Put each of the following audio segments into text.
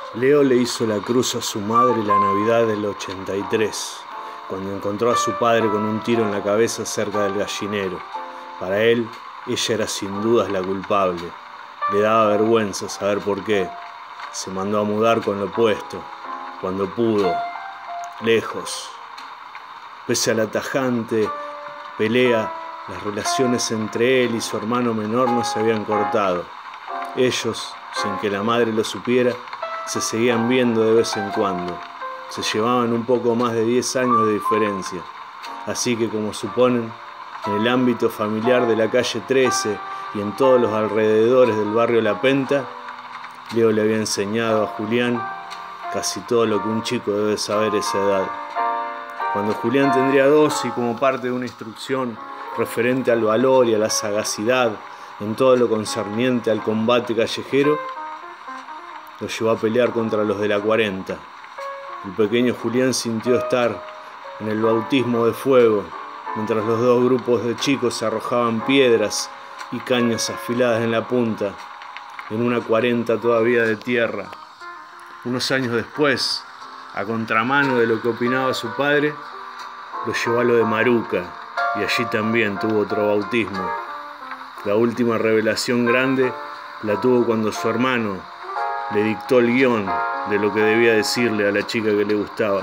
Leo le hizo la cruz a su madre la Navidad del 83, cuando encontró a su padre con un tiro en la cabeza cerca del gallinero. Para él, ella era sin dudas la culpable. Le daba vergüenza saber por qué. Se mandó a mudar con lo opuesto, cuando pudo, lejos. Pese a la tajante pelea, las relaciones entre él y su hermano menor no se habían cortado. Ellos, sin que la madre lo supiera, se seguían viendo de vez en cuando. Se llevaban un poco más de 10 años de diferencia. Así que, como suponen, en el ámbito familiar de la calle 13 y en todos los alrededores del barrio La Penta, Leo le había enseñado a Julián casi todo lo que un chico debe saber a esa edad. Cuando Julián tendría 12 y como parte de una instrucción referente al valor y a la sagacidad en todo lo concerniente al combate callejero, lo llevó a pelear contra los de la 40. El pequeño Julián sintió estar en el bautismo de fuego, mientras los dos grupos de chicos se arrojaban piedras y cañas afiladas en la punta, en una 40 todavía de tierra. Unos años después, a contramano de lo que opinaba su padre, lo llevó a lo de Maruca, y allí también tuvo otro bautismo. La última revelación grande la tuvo cuando su hermano le dictó el guión de lo que debía decirle a la chica que le gustaba.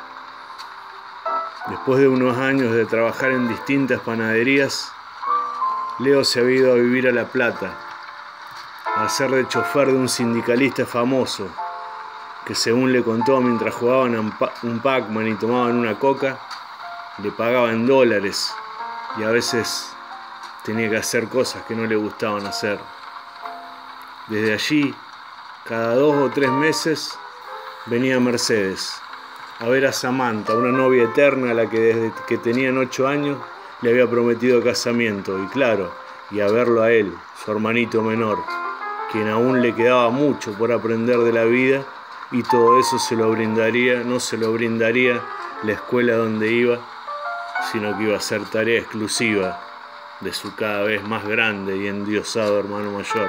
Después de unos años de trabajar en distintas panaderías, Leo se había ido a vivir a La Plata, a hacer de chofer de un sindicalista famoso, que según le contó mientras jugaban un Pac-Man y tomaban una coca, le pagaba en dólares y a veces tenía que hacer cosas que no le gustaban hacer. Desde allí, cada 2 o 3 meses, venía Mercedes a ver a Samantha, una novia eterna a la que desde que tenían 8 años le había prometido casamiento, y claro, y a verlo a él, su hermanito menor, quien aún le quedaba mucho por aprender de la vida, y todo eso no se lo brindaría la escuela donde iba, sino que iba a ser tarea exclusiva de su cada vez más grande y endiosado hermano mayor.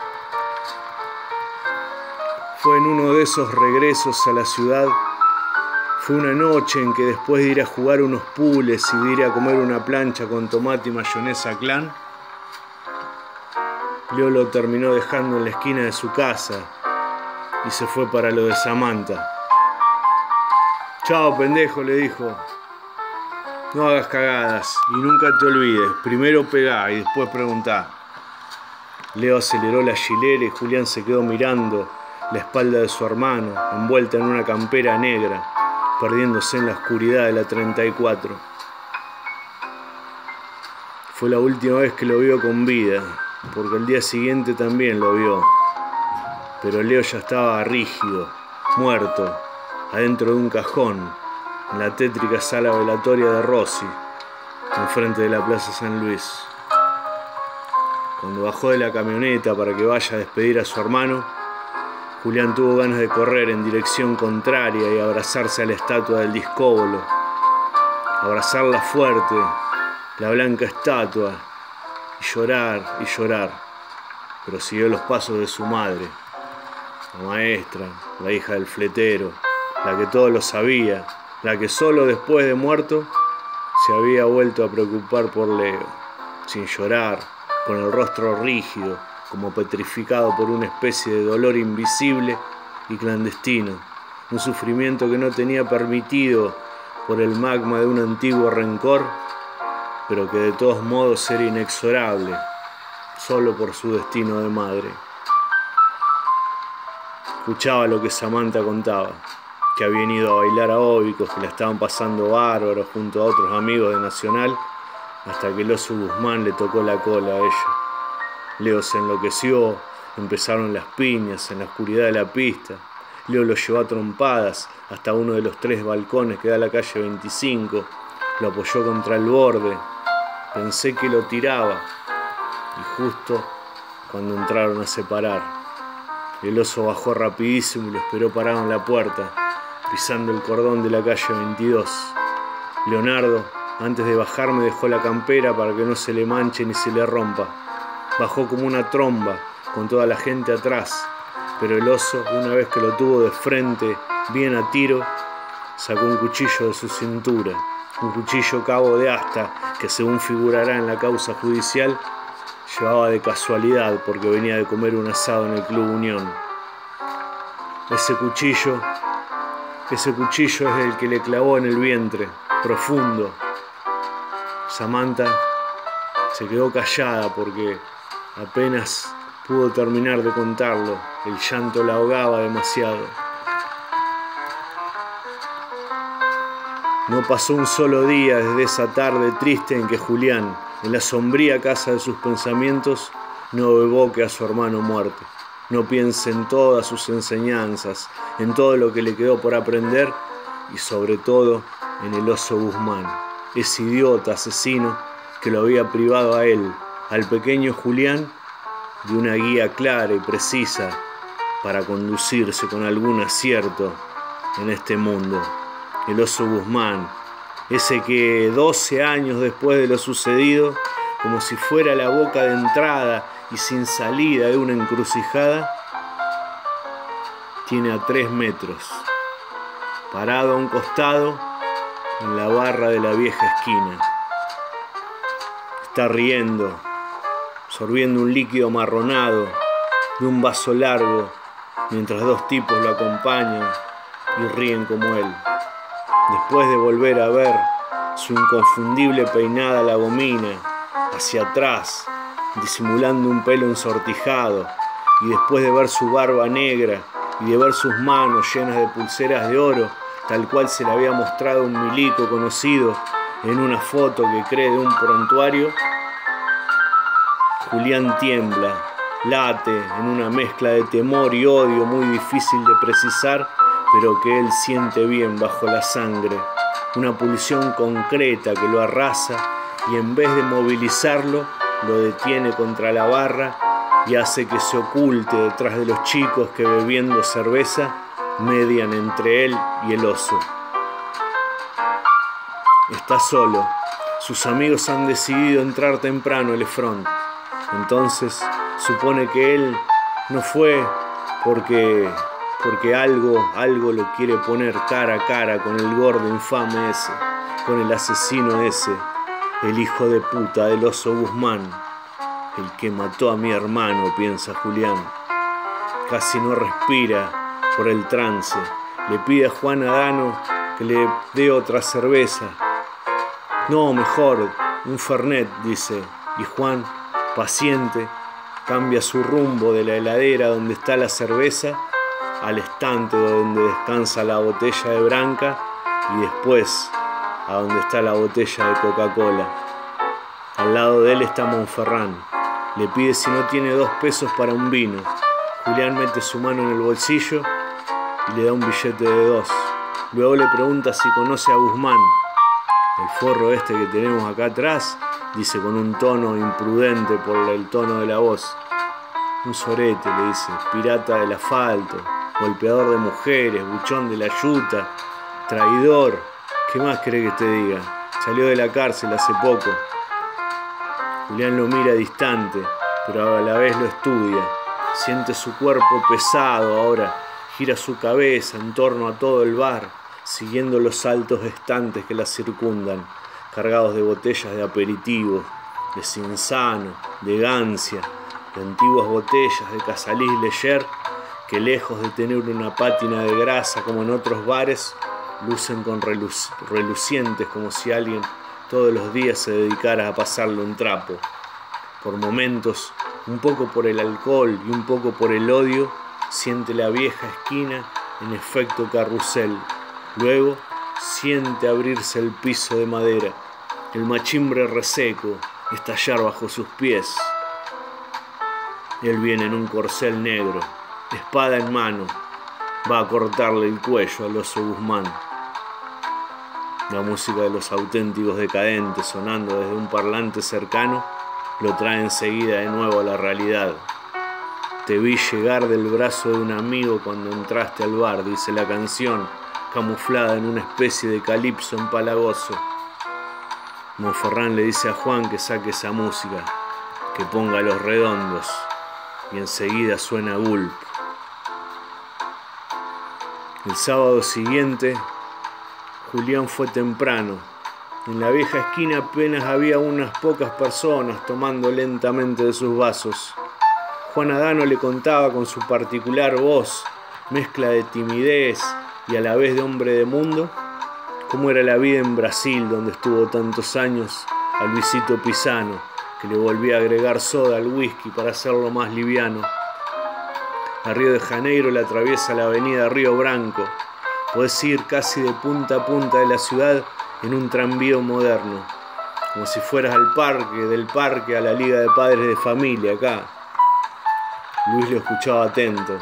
Fue en uno de esos regresos a la ciudad, fue una noche en que después de ir a jugar unos pules y de ir a comer una plancha con tomate y mayonesa Clan, Leo lo terminó dejando en la esquina de su casa y se fue para lo de Samantha. «Chao, pendejo», le dijo. «No hagas cagadas y nunca te olvides, primero pegá y después preguntá». Leo aceleró la hilera y Julián se quedó mirando la espalda de su hermano, envuelta en una campera negra, perdiéndose en la oscuridad de la 34. Fue la última vez que lo vio con vida, porque el día siguiente también lo vio. Pero Leo ya estaba rígido, muerto, adentro de un cajón, en la tétrica sala velatoria de Rossi, enfrente de la Plaza San Luis. Cuando bajó de la camioneta para que vaya a despedir a su hermano, Julián tuvo ganas de correr en dirección contraria y abrazarse a la estatua del discóbolo, abrazarla fuerte, la blanca estatua, y llorar, pero siguió los pasos de su madre, la maestra, la hija del fletero, la que todo lo sabía, la que solo después de muerto se había vuelto a preocupar por Leo, sin llorar, con el rostro rígido, como petrificado por una especie de dolor invisible y clandestino, un sufrimiento que no tenía permitido por el magma de un antiguo rencor, pero que de todos modos era inexorable, solo por su destino de madre. Escuchaba lo que Samantha contaba, que habían ido a bailar a Óbicos, que la estaban pasando bárbaro junto a otros amigos de Nacional, hasta que el oso Guzmán le tocó la cola a ella. Leo se enloqueció, empezaron las piñas en la oscuridad de la pista. Leo lo llevó a trompadas hasta uno de los 3 balcones que da a la calle 25, lo apoyó contra el borde, pensé que lo tiraba, y justo cuando entraron a separar, el oso bajó rapidísimo y lo esperó parado en la puerta, pisando el cordón de la calle 22. Leonardo, antes de bajar, me dejó la campera para que no se le manche ni se le rompa. Bajó como una tromba, con toda la gente atrás, pero el oso, una vez que lo tuvo de frente, bien a tiro, sacó un cuchillo de su cintura, un cuchillo cabo de asta que, según figurará en la causa judicial, llevaba de casualidad porque venía de comer un asado en el Club Unión. Ese cuchillo es el que le clavó en el vientre, profundo. Samantha se quedó callada porque apenas pudo terminar de contarlo. El llanto la ahogaba demasiado. No pasó un solo día desde esa tarde triste en que Julián, en la sombría casa de sus pensamientos, no evoque a su hermano muerto. No piense en todas sus enseñanzas, en todo lo que le quedó por aprender y sobre todo en el oso Guzmán, ese idiota asesino que lo había privado a él, al pequeño Julián, de una guía clara y precisa para conducirse con algún acierto en este mundo. El oso Guzmán, ese que 12 años después de lo sucedido, como si fuera la boca de entrada y sin salida de una encrucijada, tiene a 3 metros, parado a un costado en la barra de la vieja esquina. Está riendo, sorbiendo un líquido amarronado de un vaso largo, mientras 2 tipos lo acompañan y ríen como él. Después de volver a ver su inconfundible peinada a la gomina, hacia atrás, disimulando un pelo ensortijado, y después de ver su barba negra y de ver sus manos llenas de pulseras de oro, tal cual se le había mostrado un milico conocido en una foto que cree de un prontuario, Julián tiembla, late en una mezcla de temor y odio muy difícil de precisar, pero que él siente bien bajo la sangre, una pulsión concreta que lo arrasa y en vez de movilizarlo, lo detiene contra la barra y hace que se oculte detrás de los chicos que, bebiendo cerveza, median entre él y el oso. Está solo. Sus amigos han decidido entrar temprano al front. Entonces supone que él no fue porque algo lo quiere poner cara a cara con el gordo infame ese, con el asesino ese, el hijo de puta del oso Guzmán, el que mató a mi hermano, piensa Julián. Casi no respira por el trance. Le pide a Juan Adano que le dé otra cerveza. No, mejor, un Fernet, dice. Y Juan, paciente, cambia su rumbo de la heladera donde está la cerveza al estante donde descansa la botella de Branca y después a donde está la botella de Coca-Cola. Al lado de él está Monferrán. Le pide si no tiene 2 pesos para un vino. Julián mete su mano en el bolsillo y le da un billete de 2. Luego le pregunta si conoce a Guzmán. El forro este que tenemos acá atrás, dice con un tono imprudente por el tono de la voz. Un sorete, le dice, pirata del asfalto, golpeador de mujeres, buchón de la yuta, traidor. ¿Qué más cree que te diga? Salió de la cárcel hace poco. Julián lo mira distante, pero a la vez lo estudia. Siente su cuerpo pesado ahora, gira su cabeza en torno a todo el bar, siguiendo los altos estantes que la circundan, cargados de botellas de aperitivo, de Cinzano, de Gancia, de antiguas botellas de Casalís Leyer, que lejos de tener una pátina de grasa como en otros bares, lucen con relucientes como si alguien todos los días se dedicara a pasarle un trapo. Por momentos, un poco por el alcohol y un poco por el odio, siente la vieja esquina en efecto carrusel. Luego siente abrirse el piso de madera, el machimbre reseco estallar bajo sus pies. Él viene en un corcel negro, espada en mano, va a cortarle el cuello al oso Guzmán. La música de Los Auténticos Decadentes, sonando desde un parlante cercano, lo trae enseguida de nuevo a la realidad. Te vi llegar del brazo de un amigo cuando entraste al bar, dice la canción, camuflada en una especie de calipso empalagoso. Monferrán le dice a Juan que saque esa música, que ponga Los Redondos, y enseguida suena Gulp. El sábado siguiente, Julián fue temprano. En la vieja esquina apenas había unas pocas personas tomando lentamente de sus vasos. Juan Adano le contaba con su particular voz, mezcla de timidez y a la vez de hombre de mundo, cómo era la vida en Brasil, donde estuvo tantos años, a Luisito Pisano, que le volvía a agregar soda al whisky para hacerlo más liviano. A Río de Janeiro le atraviesa la avenida Río Branco. Podés ir casi de punta a punta de la ciudad en un tranvío moderno, como si fueras al parque, del parque a la Liga de Padres de Familia, acá. Luis lo escuchaba atento.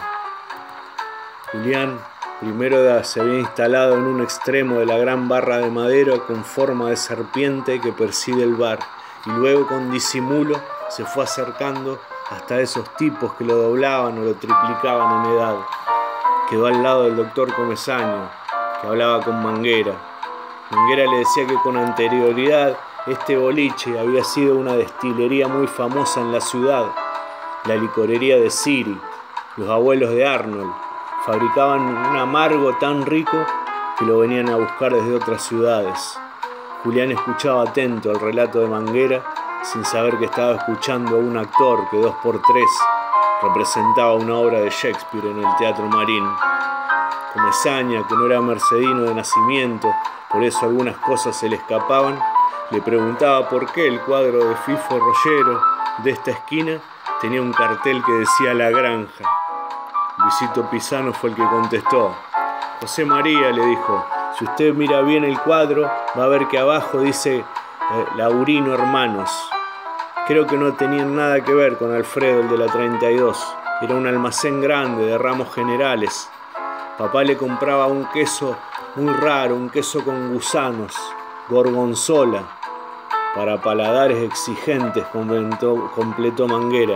Julián primero se había instalado en un extremo de la gran barra de madera con forma de serpiente que preside el bar, y luego con disimulo se fue acercando hasta esos tipos que lo doblaban o lo triplicaban en edad. Quedó al lado del doctor Comesaña, que hablaba con Manguera. Manguera le decía que con anterioridad este boliche había sido una destilería muy famosa en la ciudad, la licorería de Siri. Los abuelos de Arnold fabricaban un amargo tan rico que lo venían a buscar desde otras ciudades. Julián escuchaba atento el relato de Manguera, sin saber que estaba escuchando a un actor que 2x3 representaba una obra de Shakespeare en el Teatro Marín. Comesaña, que no era mercedino de nacimiento, por eso algunas cosas se le escapaban, le preguntaba por qué el cuadro de Fifo Rollero de esta esquina tenía un cartel que decía La Granja. Luisito Pisano fue el que contestó. José María, le dijo, si usted mira bien el cuadro, va a ver que abajo dice Laurino Hermanos. Creo que no tenían nada que ver con Alfredo, el de la 32. Era un almacén grande de ramos generales. Papá le compraba un queso muy raro, un queso con gusanos, gorgonzola, para paladares exigentes, completó Manguera.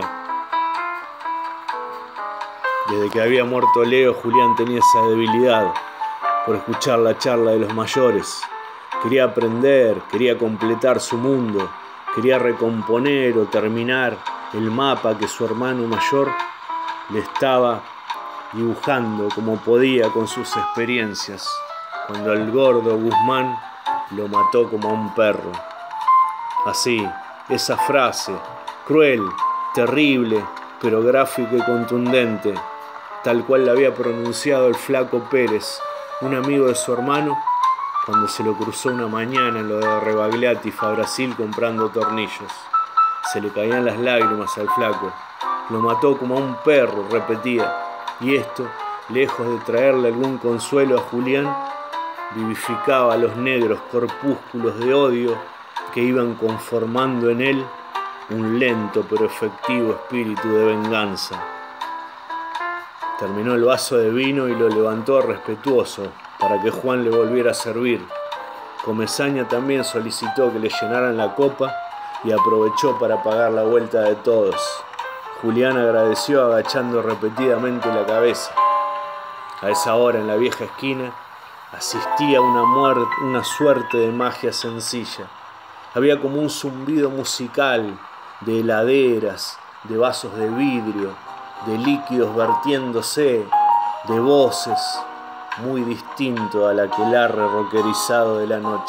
Desde que había muerto Leo, Julián tenía esa debilidad por escuchar la charla de los mayores. Quería aprender, quería completar su mundo, quería recomponer o terminar el mapa que su hermano mayor le estaba dibujando como podía con sus experiencias, cuando el gordo Guzmán lo mató como a un perro. Así, esa frase, cruel, terrible, pero gráfica y contundente, tal cual la había pronunciado el Flaco Pérez, un amigo de su hermano, cuando se lo cruzó una mañana en lo de Rebagliati Brasil comprando tornillos. Se le caían las lágrimas al flaco. Lo mató como a un perro, repetía. Y esto, lejos de traerle algún consuelo a Julián, vivificaba a los negros corpúsculos de odio que iban conformando en él un lento pero efectivo espíritu de venganza. Terminó el vaso de vino y lo levantó respetuoso para que Juan le volviera a servir. Comesaña también solicitó que le llenaran la copa y aprovechó para pagar la vuelta de todos. Julián agradeció agachando repetidamente la cabeza. A esa hora, en la vieja esquina, asistía una suerte de magia sencilla. Había como un zumbido musical de heladeras, de vasos de vidrio, de líquidos vertiéndose, de voces, muy distinto al aquelarre rockerizado de la noche.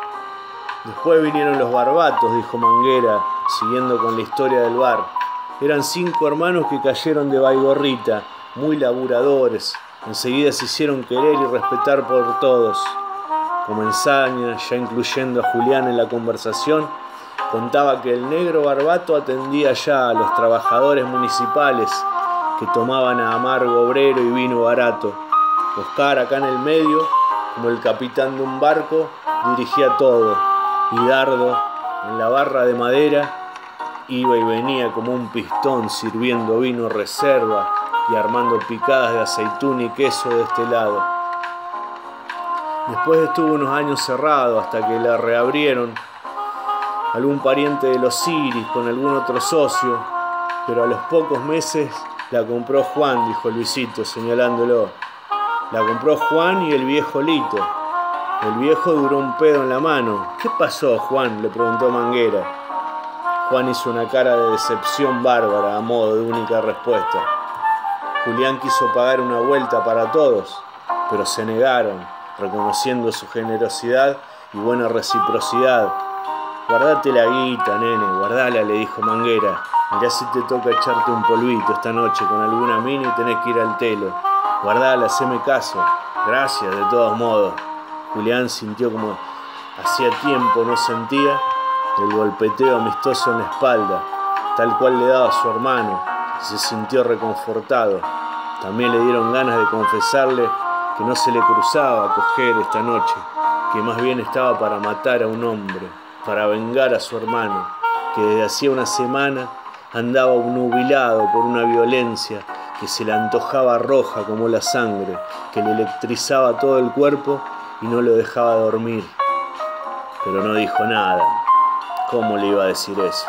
Después vinieron los barbatos, dijo Manguera, siguiendo con la historia del bar. Eran 5 hermanos que cayeron de Baigorrita, muy laburadores. Enseguida se hicieron querer y respetar por todos. Comesaña, ya incluyendo a Julián en la conversación, contaba que el negro barbato atendía ya a los trabajadores municipales que tomaban a amargo obrero y vino barato. Oscar, acá en el medio, como el capitán de un barco, dirigía todo, y Dardo, en la barra de madera, iba y venía como un pistón sirviendo vino reserva y armando picadas de aceituna y queso de este lado. Después estuvo unos años cerrado hasta que la reabrieron algún pariente de los Siris con algún otro socio, pero a los pocos meses la compró Juan, dijo Luisito, señalándolo. La compró Juan y el viejo Lito. El viejo duró un pedo en la mano. ¿Qué pasó, Juan?, le preguntó Manguera. Juan hizo una cara de decepción bárbara a modo de única respuesta. Julián quiso pagar una vuelta para todos. pero se negaron, reconociendo su generosidad y buena reciprocidad. «Guardate la guita, nene, guardala», le dijo Manguera. «Mirá si te toca echarte un polvito esta noche con alguna mina y tenés que ir al telo. Guardala, haceme caso». «Gracias, de todos modos». Julián sintió como hacía tiempo no sentía el golpeteo amistoso en la espalda, tal cual le daba a su hermano, y se sintió reconfortado. También le dieron ganas de confesarle que no se le cruzaba coger esta noche, que más bien estaba para matar a un hombre, para vengar a su hermano, que desde hacía una semana andaba obnubilado por una violencia que se le antojaba roja como la sangre, que le electrizaba todo el cuerpo y no lo dejaba dormir. Pero no dijo nada. ¿Cómo le iba a decir eso?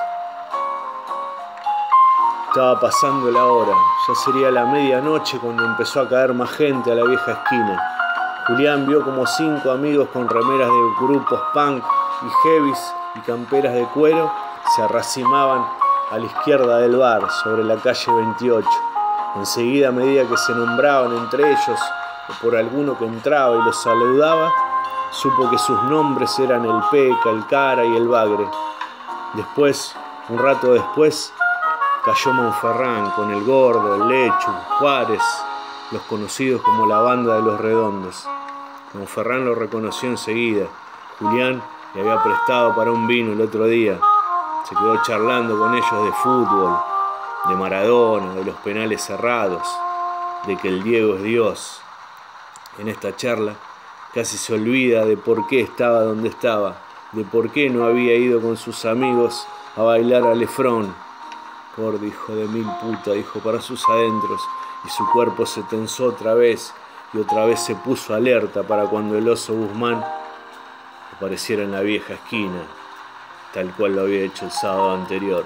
Estaba pasando la hora, ya sería la medianoche cuando empezó a caer más gente a la vieja esquina. Julián vio como 5 amigos con remeras de grupos punk y heavies y camperas de cuero se arracimaban a la izquierda del bar, sobre la calle 28. Enseguida, a medida que se nombraban entre ellos o por alguno que entraba y los saludaba, supo que sus nombres eran el Peca, el Cara y el Bagre. Después, un rato después, cayó Monferrán con el Gordo, el Lechu, Juárez, los conocidos como la Banda de los Redondos. Monferrán lo reconoció enseguida. Julián le había prestado para un vino el otro día. Se quedó charlando con ellos de fútbol, de Maradona, de los penales cerrados, de que el Diego es Dios. En esta charla casi se olvida de por qué estaba donde estaba, de por qué no había ido con sus amigos a bailar a Lefrón. Gordo hijo de mil puta, dijo para sus adentros, y su cuerpo se tensó otra vez se puso alerta para cuando el oso Guzmán apareciera en la vieja esquina, tal cual lo había hecho el sábado anterior.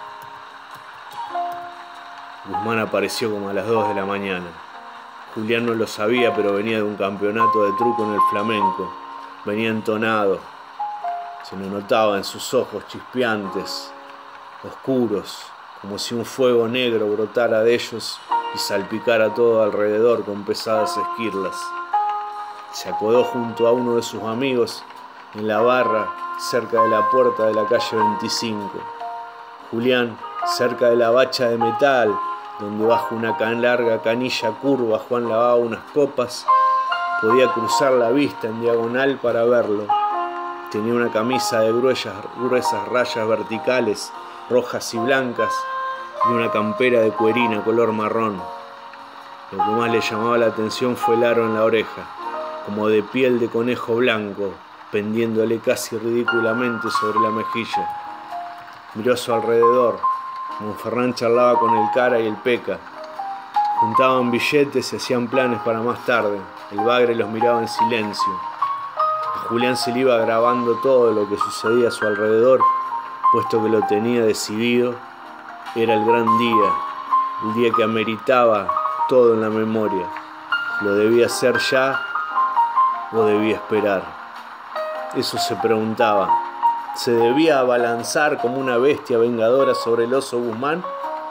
Guzmán apareció como a las 2 de la mañana. Julián no lo sabía, pero venía de un campeonato de truco en el Flamenco. Venía entonado. Se lo notaba en sus ojos chispeantes, oscuros, como si un fuego negro brotara de ellos y salpicara todo alrededor con pesadas esquirlas. Se acodó junto a uno de sus amigos en la barra cerca de la puerta de la calle 25. Julián, cerca de la bacha de metal, donde bajo una larga canilla curva Juan lavaba unas copas, podía cruzar la vista en diagonal para verlo. Tenía una camisa de gruesas rayas verticales, rojas y blancas, y una campera de cuerina color marrón. Lo que más le llamaba la atención fue el aro en la oreja, como de piel de conejo blanco, pendiéndole casi ridículamente sobre la mejilla. Miró a su alrededor. Monferrán charlaba con el Cara y el Peca. Juntaban billetes y hacían planes para más tarde. El Bagre los miraba en silencio. A Julián se le iba grabando todo lo que sucedía a su alrededor, puesto que lo tenía decidido. Era el gran día, el día que ameritaba todo en la memoria. ¿Lo debía hacer ya o debía esperar? Eso se preguntaba. ¿Se debía abalanzar como una bestia vengadora sobre el oso Guzmán?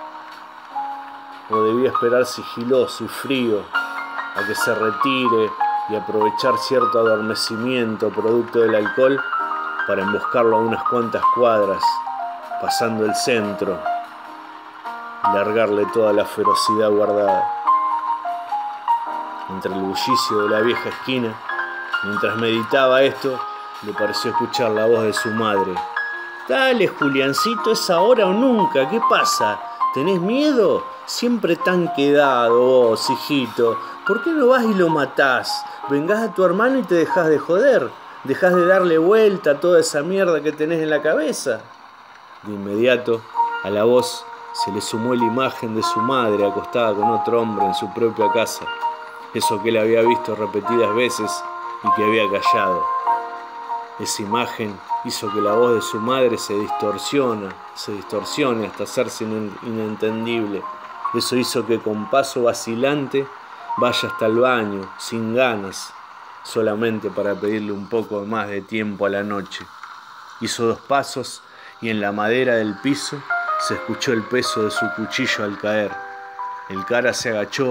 ¿O debía esperar sigiloso y frío a que se retire y aprovechar cierto adormecimiento producto del alcohol para emboscarlo a unas cuantas cuadras, pasando el centro, y largarle toda la ferocidad guardada? Entre el bullicio de la vieja esquina, mientras meditaba esto, le pareció escuchar la voz de su madre. «Dale, Juliancito, ¿es ahora o nunca? ¿Qué pasa? ¿Tenés miedo? Siempre tan quedado vos, hijito. ¿Por qué no vas y lo matás? Vengás a tu hermano y te dejás de joder. Dejás de darle vuelta a toda esa mierda que tenés en la cabeza». De inmediato, a la voz se le sumó la imagen de su madre acostada con otro hombre en su propia casa. Eso que él había visto repetidas veces y que había callado. Esa imagen hizo que la voz de su madre se distorsione hasta hacerse inentendible. Eso hizo que con paso vacilante vaya hasta el baño, sin ganas, solamente para pedirle un poco más de tiempo a la noche. Hizo 2 pasos y en la madera del piso se escuchó el peso de su cuchillo al caer. El Cara se agachó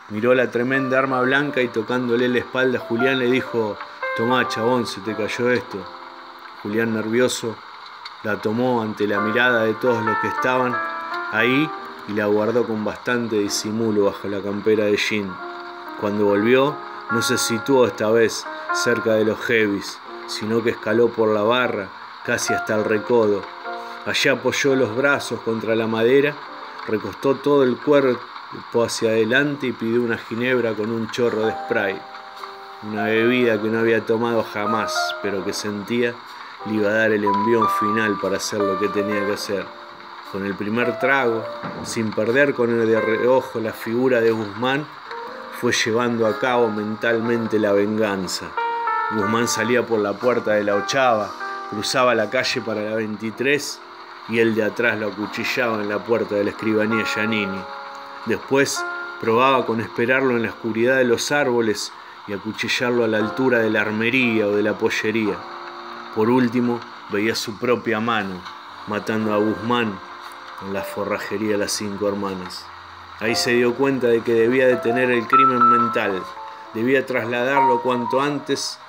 Miró la tremenda arma blanca y tocándole la espalda a Julián le dijo: «Tomá, chabón, se te cayó esto». Julián, nervioso, la tomó ante la mirada de todos los que estaban ahí y la guardó con bastante disimulo bajo la campera de jean. Cuando volvió, no se situó esta vez cerca de los heavies, sino que escaló por la barra casi hasta el recodo. Allí apoyó los brazos contra la madera, recostó todo el cuerpo hacia adelante y pidió una ginebra con un chorro de spray. Una bebida que no había tomado jamás, pero que sentía le iba a dar el envión final para hacer lo que tenía que hacer. Con el primer trago, sin perder con el de reojo la figura de Guzmán, fue llevando a cabo mentalmente la venganza. Guzmán salía por la puerta de la 8ª, cruzaba la calle para la 23 y el de atrás lo acuchillaba en la puerta de la escribanía Giannini. Después probaba con esperarlo en la oscuridad de los árboles y acuchillarlo a la altura de la armería o de la pollería. Por último, veía su propia mano matando a Guzmán en la forrajería de las 5 Hermanas. Ahí se dio cuenta de que debía detener el crimen mental, debía trasladarlo cuanto antes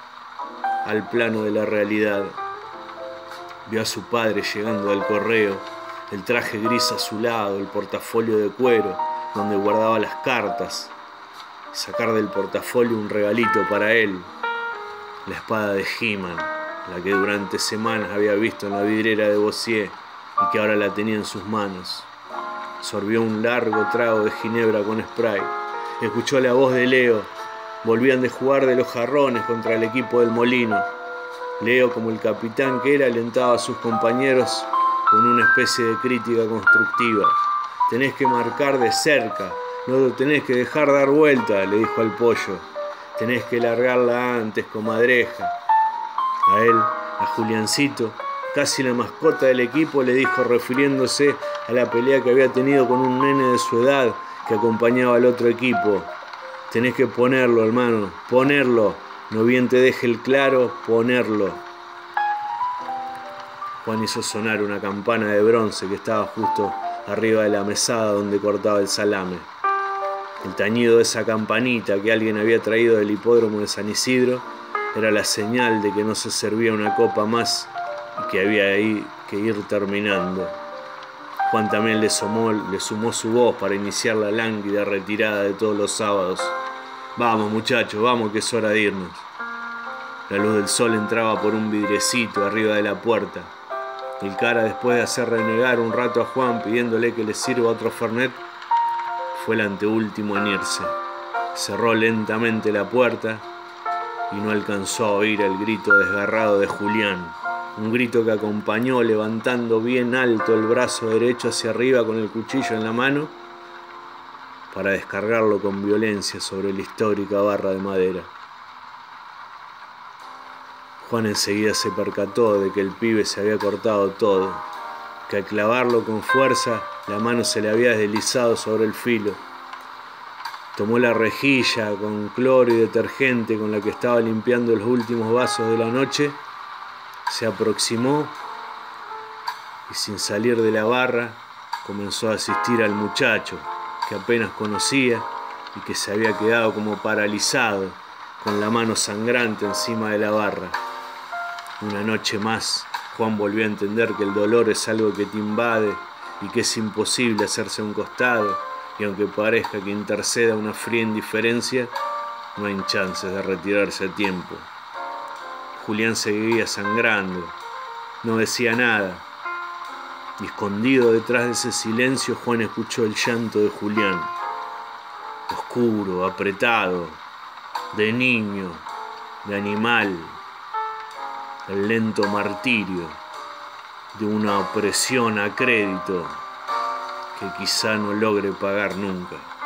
al plano de la realidad. Vio a su padre llegando al correo, el traje gris azulado, el portafolio de cuero donde guardaba las cartas, sacar del portafolio un regalito para él, la espada de He-Man, la que durante semanas había visto en la vidriera de Bossier y que ahora la tenía en sus manos. Sorbió un largo trago de ginebra con spray. Escuchó la voz de Leo. Volvían de jugar de los jarrones contra el equipo del Molino. Leo, como el capitán que era, alentaba a sus compañeros con una especie de crítica constructiva. «Tenés que marcar de cerca, no lo tenés que dejar dar vuelta», le dijo al Pollo. «Tenés que largarla antes, comadreja». A él, a Juliancito, casi la mascota del equipo, le dijo, refiriéndose a la pelea que había tenido con un nene de su edad que acompañaba al otro equipo: «Tenés que ponerlo, hermano, ponerlo, no bien te deje el claro, ponerlo». Juan hizo sonar una campana de bronce que estaba justo arriba de la mesada donde cortaba el salame. El tañido de esa campanita que alguien había traído del hipódromo de San Isidro era la señal de que no se servía una copa más y que había ahí que ir terminando. Juan también le sumó su voz para iniciar la lánguida retirada de todos los sábados. «Vamos, muchachos, vamos, que es hora de irnos». La luz del sol entraba por un vidriecito arriba de la puerta. El cara, después de hacer renegar un rato a Juan pidiéndole que le sirva otro fernet, fue el anteúltimo en irse. Cerró lentamente la puerta y no alcanzó a oír el grito desgarrado de Julián. Un grito que acompañó levantando bien alto el brazo derecho hacia arriba con el cuchillo en la mano para descargarlo con violencia sobre la histórica barra de madera. Juan enseguida se percató de que el pibe se había cortado todo, que al clavarlo con fuerza la mano se le había deslizado sobre el filo. Tomó la rejilla con cloro y detergente con la que estaba limpiando los últimos vasos de la noche, se aproximó y sin salir de la barra comenzó a asistir al muchacho que apenas conocía y que se había quedado como paralizado con la mano sangrante encima de la barra. Una noche más, Juan volvió a entender que el dolor es algo que te invade y que es imposible hacerse a un costado, y aunque parezca que interceda una fría indiferencia, no hay chances de retirarse a tiempo. Julián seguía sangrando, no decía nada, y escondido detrás de ese silencio, Juan escuchó el llanto de Julián, oscuro, apretado, de niño, de animal, el lento martirio de una opresión a crédito que quizá no logre pagar nunca.